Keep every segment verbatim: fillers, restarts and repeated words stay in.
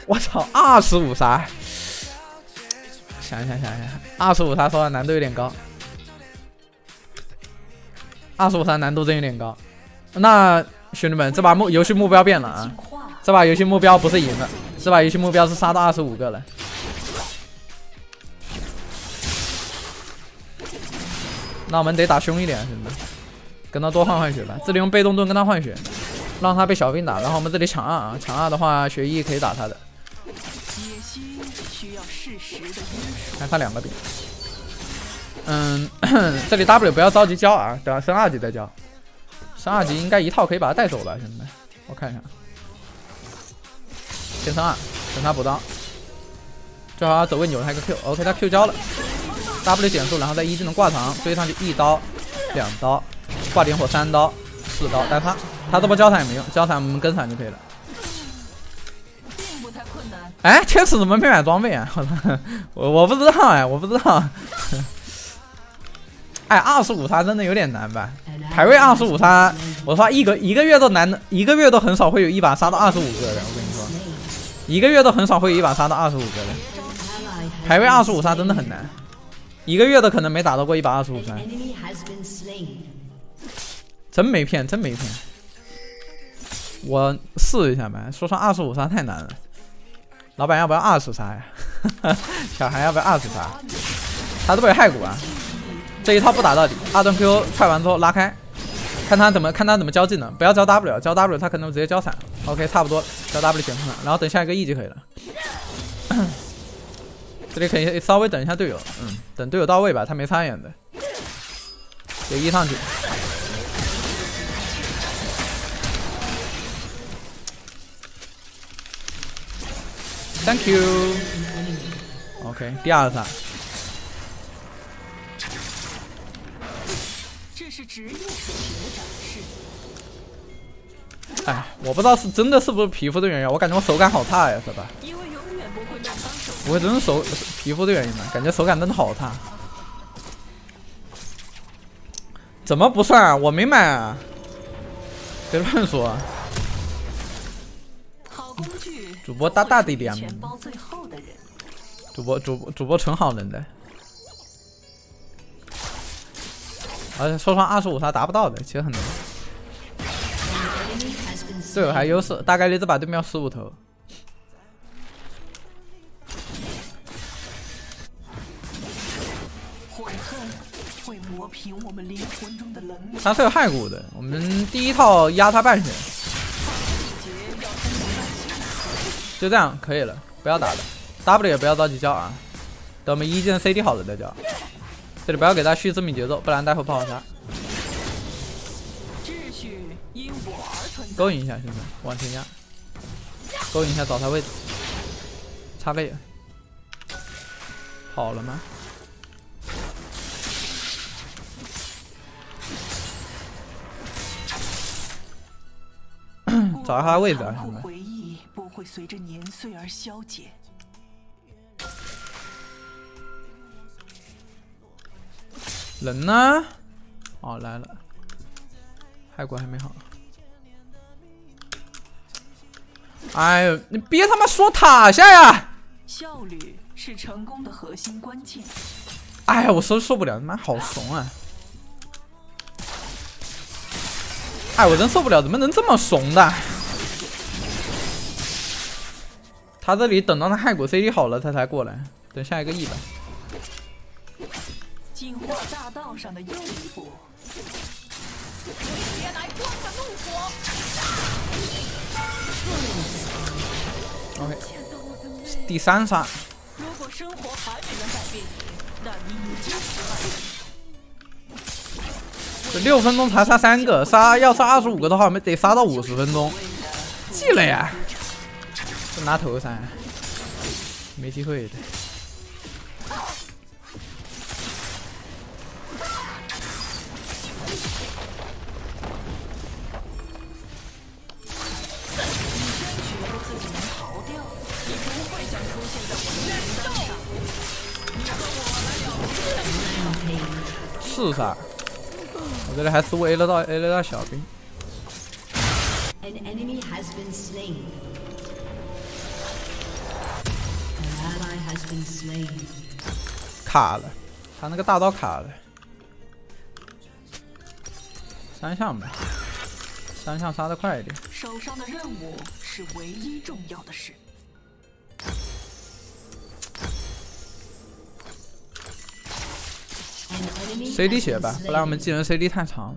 我操，二十五杀！想一想，想一想，二十五杀说的难度有点高，二十五杀难度真有点高。那兄弟们，这把目游戏目标变了啊！这把游戏目标不是赢了，这把游戏目标是杀到二十五个了。那我们得打凶一点，兄弟们，跟他多换换血吧。这里用被动盾跟他换血，让他被小兵打。然后我们这里抢二啊，抢二的话，血一可以打他的。看他两个兵。嗯，这里 W 不要着急交啊，等升二级再交。升二级应该一套可以把他带走吧，兄弟们，我看一下。先升二，等他补刀。最好走位扭他一个 Q，OK， 他 Q 交了。W 减速，然后在一技能挂长追上去，一刀、两刀，挂点火三刀、四刀，但他他这波交闪也没用，交闪我们跟闪就可以了。哎，天使怎么没买装备啊？我我不知道哎，我不知道。哎，二十五杀真的有点难吧？排位二十五杀，我说一个一个月都难，一个月都很少会有一把杀到二十五个的。我跟你说，一个月都很少会有一把杀到二十五个的。排位二十五杀真的很难。一个月的可能没打到过一把二十五杀，真没骗，真没骗。我试一下呗，说上二十五杀太难了。老板要不要二十杀呀？小孩要不要二十杀？他这边有骸骨啊，这一套不打到底。二段 Q 踹完之后拉开，看他怎么看他怎么交技能，不要交 W， 交 W 他可能直接交闪。OK， 差不多了，交 W 减速了，然后等下一个 E 就可以了。这里可以稍微等一下队友，嗯，等队友到位吧，他没插眼的，给一上去。Thank you。OK， 第二杀。这是职业水平的展示。哎，我不知道是真的是不是皮肤的原因，我感觉我手感好差呀，是吧？因为永远不会不会真是手皮肤的原因吗？感觉手感真的好差。怎么不算啊？我没买啊！别乱说。主播大大的点。主播主播主播纯好人的。而且说穿二十五杀达不到的，其实很难。队友还优势，大概率这把对面要十五头。他是有骸骨的，我们第一套压他半血，就这样可以了，不要打了 ，W 也不要着急交啊，等我们一技能 C D 好了再交。这里不要给他续致命节奏，不然待会不好杀。勾引一下兄弟，往前压，勾引一下找他位置，插个眼，跑了吗？找到他的位置啊，兄弟。回忆不会随着年岁而消减。人呢？哦，来了，骸骨还没好。哎呦，你别他妈说塔下呀！效率是成功的核心关键。哎呀，我受受不了，他妈好怂啊！哎，我真受不了，怎么能这么怂的？他这里等到他骸骨 C D 好了，他才过来。等下一个 E 吧。进化大道上的又一步。别来光的怒火。OK， 第三杀。如果生活还没能改变你，那你已经失败了。这六分钟才杀三个，杀要杀二十五个的话，我们得杀到五十分钟。记了呀，这拿头杀，没机会的。四杀，我这里还输 A 了到 A 了到小兵。 卡了，他那个大刀卡了。三项吧，三项杀得快一点。 手上的任务是唯一重要的事。 C D 血吧，不然我们技能 C D 太长了。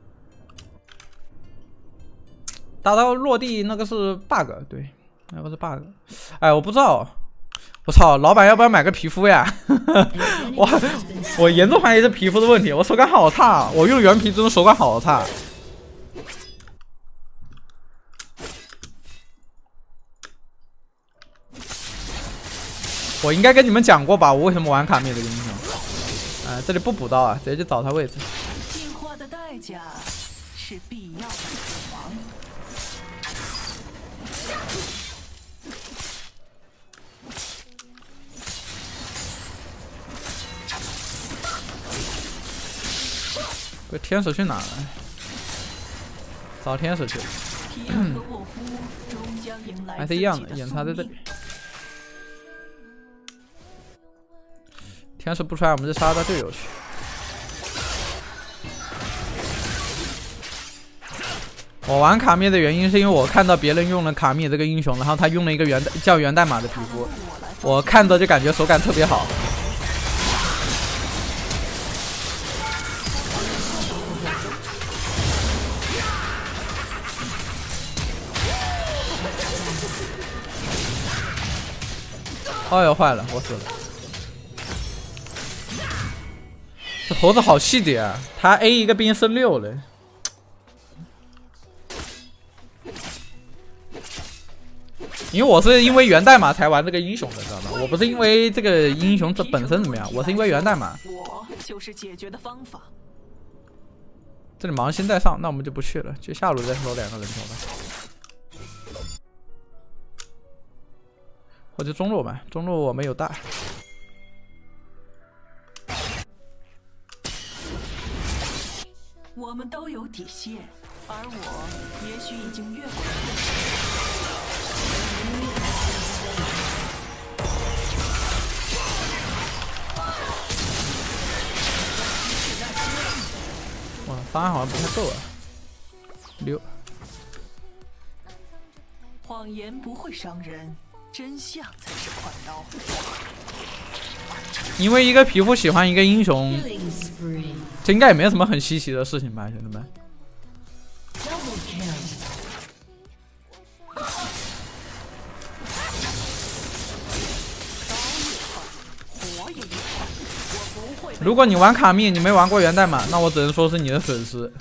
大刀落地那个是 bug， 对，那个是 bug。哎，我不知道，我操，老板要不要买个皮肤呀？我我严重怀疑是皮肤的问题，我手感好差，我用原皮真的手感好差。我应该跟你们讲过吧，我为什么玩卡密这个英雄。 哎，这里不补刀啊，直接去找他位置。 进化的代价是必要的死亡。 这天使去哪了？找天使去了。还是一样的，眼插在这里。天使不出来，我们就杀他队友去。我玩卡密的原因是因为我看到别人用了卡密这个英雄，然后他用了一个源叫源代码的皮肤，我看着就感觉手感特别好。哎呦，坏了，我死了！这猴子好细节啊，他 A 一个兵升六了。因为我是因为源代码才玩这个英雄的，知道吗？我不是因为这个英雄这本身怎么样，我是因为源代码。 我就是解决的方法。 这里盲星在上，那我们就不去了，去下路再收两个人头吧。或者中路吧，中路我没有大。 我们都有底线，而我也许已经越过了。 哇，伤害好像不太够啊。六。 谎言不会伤人，真相才是快刀。 因为一个皮肤喜欢一个英雄，这应该也没什么很稀奇的事情吧，兄弟们。如果你玩卡密，你没玩过源代码，那我只能说是你的损失。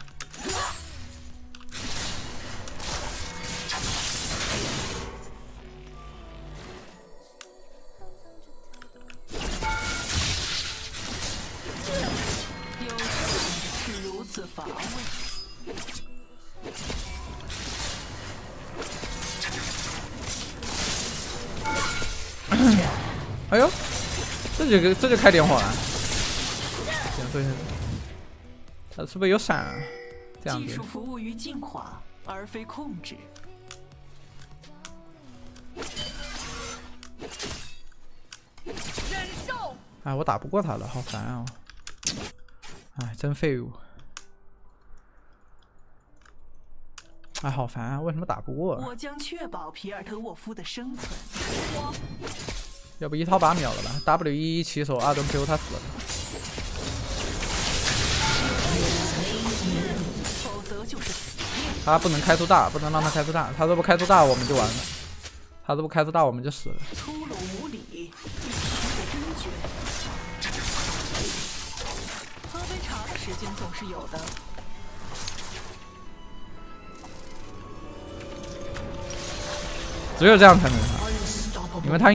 是如此乏味。 哎呦，这就这就开点火了。行，对，他是不是有闪啊？这样子。 技术服务于进化，而非控制。忍受。 哎，我打不过他了，好烦啊！哎，真废物。哎，好烦啊！为什么打不过啊？ 我将确保皮尔特沃夫的生存。我要不一套把秒了吧 ？W 一起手二盾 Q 他死了。 否则就是死。 他不能开出大，不能让他开出大。他如果不开出大，我们就完了。他如果不开出大，我们就死了。 粗鲁无礼，一时真绝。喝杯茶的时间总是有的。 只有这样才能打，因为他。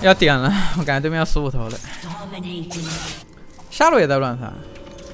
要点了，我感觉对面要死五头了。下路也在乱杀。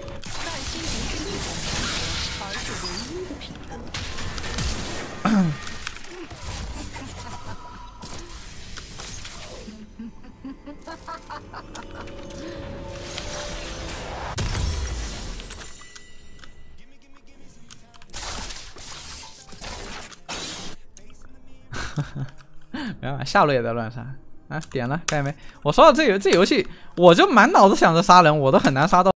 没办法，下路也在乱杀啊！点了，看见没？我说到这游这游戏，我就满脑子想着杀人，我都很难杀到。